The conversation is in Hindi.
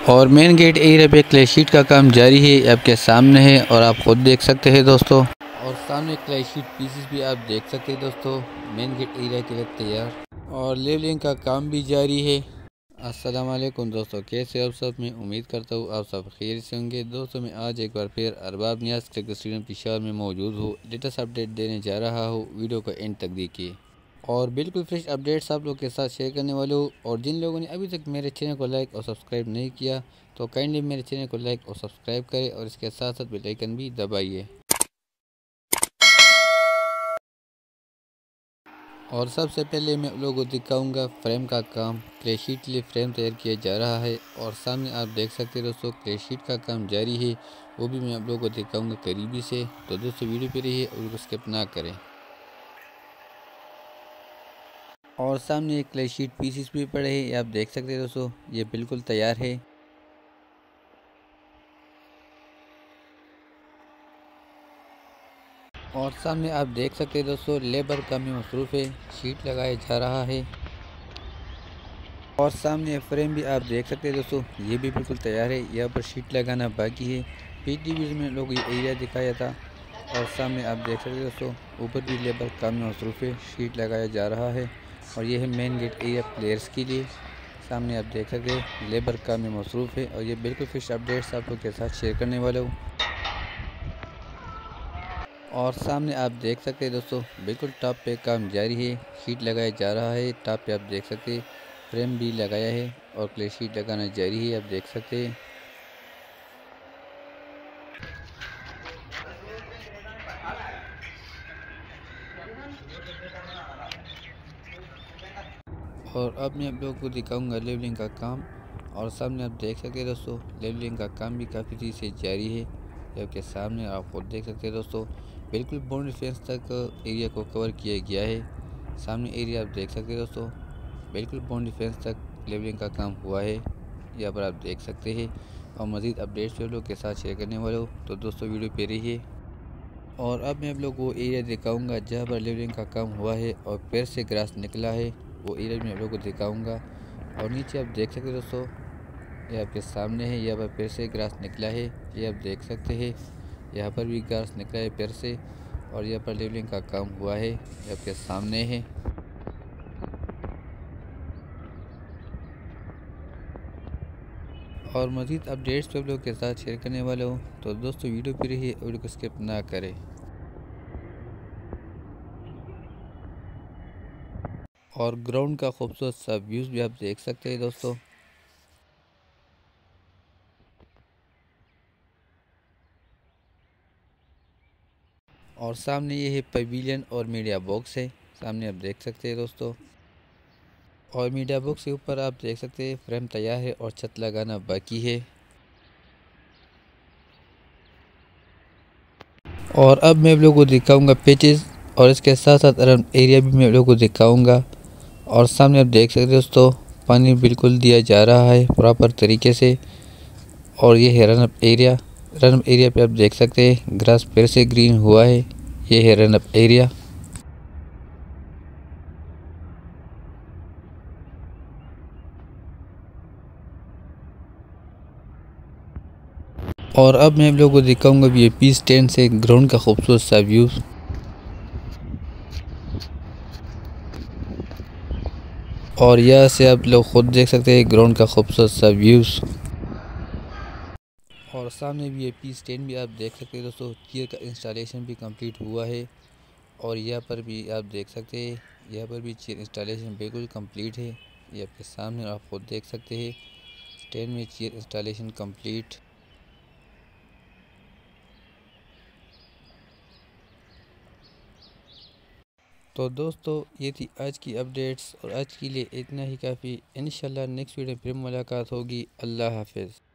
और मेन गेट एरिया पे क्ले शीट का काम जारी है, आपके सामने है और आप खुद देख सकते हैं दोस्तों। और सामने क्ले शीट पीसेस भी आप देख सकते हैं दोस्तों, मेन गेट एरिया के लिए तैयार और लेवलिंग का काम भी जारी है। अस्सलाम वालेकुम दोस्तों, कैसे आप सब? मैं उम्मीद करता हूँ आप सब खैर से होंगे। दोस्तों मैं आज एक बार फिर अरबाब नियाज़ क्रिकेट स्टेडियम पेशावर में मौजूद हूँ। लेटेस्ट अपडेट देने जा रहा हूँ, वीडियो को एंड तक देखिए और बिल्कुल फ्रेश अपडेट्स आप लोग के साथ शेयर करने वाले हूँ। और जिन लोगों ने अभी तक मेरे चैनल को लाइक और सब्सक्राइब नहीं किया तो काइंडली मेरे चैनल को लाइक और सब्सक्राइब करें और इसके साथ साथ बेल आइकन भी दबाइए। और सबसे पहले मैं आप लोगों को दिखाऊंगा फ्रेम का काम। क्ले शीट के लिए फ्रेम तैयार किया जा रहा है और सामने आप देख सकते हैं दोस्तों क्ले शीट का काम जारी है, वो भी मैं आप लोगों को दिखाऊंगा करीबी से। तो दोस्तों वीडियो पे रहिए और स्किप ना करें। और सामने एक क्ले शीट पीसेस भी पड़े हैं, आप देख सकते हैं दोस्तों, ये बिल्कुल तैयार है। और सामने आप देख सकते हैं दोस्तों लेबर का भी मसरूफ़ है, शीट लगाया जा रहा है। और सामने फ्रेम भी आप देख सकते हैं दोस्तों, ये भी बिल्कुल तैयार है, यहाँ पर शीट लगाना बाकी है। पिछली वीडियो में लोग ये एरिया दिखाया था। और सामने आप देख सकते हैं दोस्तों ऊपर भी लेबर काम में मसरूफ़ है, शीट लगाया जा रहा है। और ये है मेन गेट एरिया प्लेयर्स के लिए। सामने आप देख सकते हैं लेबर काम में मसरूफ़ है और ये बिल्कुल फिश अपडेट्स आप लोग के साथ शेयर करने वाला हूँ। और सामने आप देख सकते हैं दोस्तों बिल्कुल टॉप पे काम जारी है, शीट लगाया जा रहा है। टॉप पे आप देख सकते हैं फ्रेम भी लगाया है और क्ले शीट लगाना जारी है, आप देख सकते हैं। और अब मैं आप लोगों को दिखाऊंगा लेवलिंग का काम। और सामने आप देख सकते हैं दोस्तों लेवलिंग का काम भी काफ़ी तेज़ी से जारी है, जबकि सामने आप खुद देख सकते हैं दोस्तों बिल्कुल बाउंड्री फेंस तक एरिया को कवर किया गया है। सामने एरिया आप देख सकते हैं दोस्तों बिल्कुल बाउंड्री फेंस तक लेवलिंग का काम हुआ है, यहाँ पर आप देख सकते हैं। और मज़ीद अपडेट्स आप लोग के साथ शेयर करने वाले हो, तो दोस्तों वीडियो पे रहिए। और अब मैं आप लोग वो एरिया दिखाऊंगा जहाँ पर लेवलिंग का काम हुआ है और पेड़ से ग्रास निकला है, वो एरिया मैं आप लोग को दिखाऊंगा। और नीचे आप देख सकते हैं दोस्तों, ये आपके सामने है, यहाँ पर पेड़ से ग्रास निकला है, ये आप देख सकते हैं। यहाँ पर भी ग्रास निकला है पेड़ से और यहाँ पर लेवलिंग का काम हुआ है, ये आपके सामने है। और मज़ीद अपडेट्स आप लोग के साथ शेयर करने वाला हूँ, तो दोस्तों वीडियो पर रहिए और वीडियो को स्किप ना करें। और ग्राउंड का खूबसूरत सा व्यूज़ भी आप देख सकते हैं दोस्तों। और सामने ये है पवेलियन और मीडिया बॉक्स है, सामने आप देख सकते हैं दोस्तों। और मीडिया बॉक्स के ऊपर आप देख सकते हैं फ्रेम तैयार है और छत लगाना बाकी है। और अब मैं आप लोगों को दिखाऊंगा पेचेस और इसके साथ साथ रन एरिया भी मैं आप लोगों को दिखाऊंगा। और सामने आप देख सकते हैं दोस्तों पानी बिल्कुल दिया जा रहा है प्रॉपर तरीके से। और ये है रनअप एरिया, रनअप एरिया पे आप देख सकते हैं ग्रास फिर से ग्रीन हुआ है, ये है रनअप एरिया। और अब मैं आप लोगों को दिखाऊंगा VIP स्टैंड से ग्राउंड का खूबसूरत सा व्यू। और यहाँ से आप लोग खुद देख सकते हैं ग्राउंड का खूबसूरत सा व्यूज़। और सामने VIP स्टैंड भी आप देख सकते हैं दोस्तों, चेयर का इंस्टॉलेशन भी कंप्लीट हुआ है। और यहाँ पर भी आप देख सकते हैं, यहाँ पर भी चेयर इंस्टॉलेशन बिल्कुल कंप्लीट है, ये आपके सामने आप खुद देख सकते हैं। स्टैंड में चेयर इंस्टॉलेशन कंप्लीट। तो दोस्तों ये थी आज की अपडेट्स और आज के लिए इतना ही काफ़ी। इंशाल्लाह नेक्स्ट वीडियो में फिर मुलाकात होगी। अल्लाह हाफिज़।